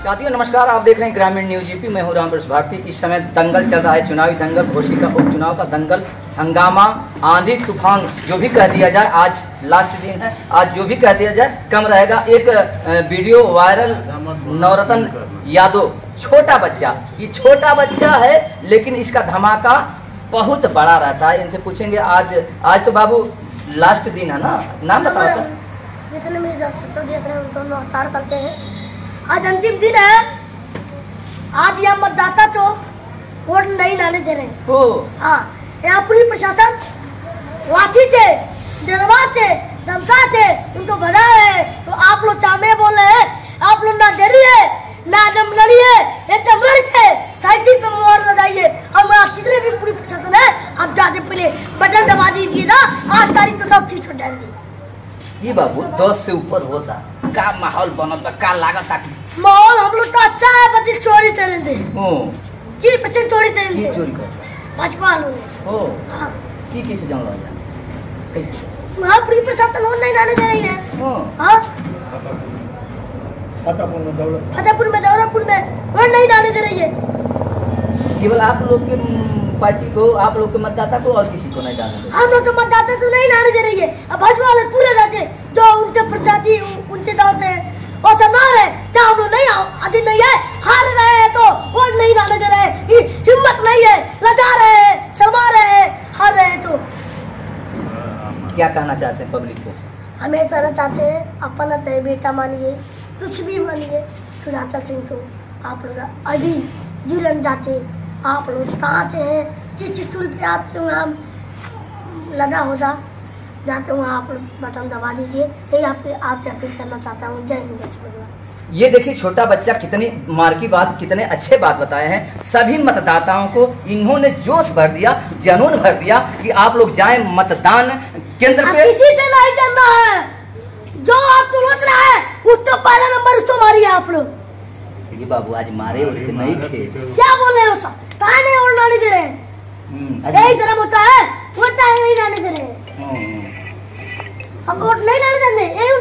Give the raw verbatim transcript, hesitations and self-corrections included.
साथियों नमस्कार, आप देख रहे हैं ग्रामीण न्यूज यूपी। मैं हूं रामप्रसाद भारती। इस समय दंगल चल रहा है, चुनावी दंगल, घोषी का उपचुनाव का दंगल, हंगामा, आंधी तूफान जो भी कह दिया जाए। आज लास्ट दिन है, आज जो भी कह दिया जाए कम रहेगा। एक वीडियो वायरल, नवरत्न यादव, छोटा बच्चा, ये छोटा बच्चा है लेकिन इसका धमाका बहुत बड़ा रहता है। इनसे पूछेंगे आज आज तो बाबू लास्ट दिन है ना, नाम बताओ। जितने मेरे दर्शक देख रहे हैं उनको नमस्कार करते हैं। आज अंतिम दिन है। आज यहाँ मतदाता तो वोट नहीं डालने दे रहे हैं। हाँ, यहाँ पुलिस प्रशासन लाठी थे, डरवाते, धमकाते, उनको बधा है। तो आप लोग चामे बोल रहे हैं, आप लोग ना डरिए, ना दम लड़िए, एकदम लड़के साइकिल पे मोहर लगाइए। और जितने भी पुलिस प्रशासन है, आप जाते पहले बटन दबा दीजिए ना। आज तारीख तो सब चीज डालेंगे। ये बाबू दस से ऊपर होता का माहौल बनल बा, का लागत आकी माहौल हम लोग तो अच्छा है, बस चोरी करे दे। ओ की परसेंट चोरी करे दे। चोरी कर भाजपा लोग। ओ हां, की कैसे जान लगा कैसे वहां पुलिस प्रशासन लोन नहीं डालने दे रही है। हां हां, फतेहपुर में दौलत फतेहपुर में दौलतपुर में लोन नहीं डालने दे रही है। केवल आप लोग के पार्टी को, आप लोग के मतदाता को, और किसी को नहीं डालने दे। हम लोग के मतदाता तो नहीं डालने दे रही है। अब भाजपा वाले पूरे रहते जो उनके प्रत्याशी उनके दावते और चमार है, क्या हम लोग नहीं आदि नहीं है, हार रहे हैं तो वोट नहीं डालने दे रहे हैं। हिम्मत नहीं है, लजा रहे हैं, शर्मा रहे हैं, हार रहे हैं। तो क्या कहना चाहते हैं पब्लिक को? हमें कहना चाहते हैं, अपना तय बेटा मानिए, कुछ भी मानिए, सुधाकर सिंह को आप लोग अभी जुड़न जाते। आप लोग कहाँ से हैं, जिस स्कूल पे आते हो हम लगा होगा जाते हो, आप लोग बटन दबा दीजिए। यही आप आपसे अपील करना चाहता हूँ। जय हिंद, जय भगवान। ये देखिए छोटा बच्चा कितनी मार की बात, कितने अच्छे बात बताए हैं। सभी मतदाताओं को इन्होंने जोश भर दिया, जुनून भर दिया कि आप लोग जाएं मतदान केंद्र पे। किसी से नहीं करना है, जो आपको लग रहा है उसको पहला नंबर उसको मारिए आप लोग। ये बाबू आज मारे उड़ के नहीं थे, क्या बोल रहे हो सब? कहा नहीं वोट डालने दे रहे हैं, यही धर्म होता है, वोट नहीं डालने दे रहे हैं। हम वोट नहीं डालने देंगे, यही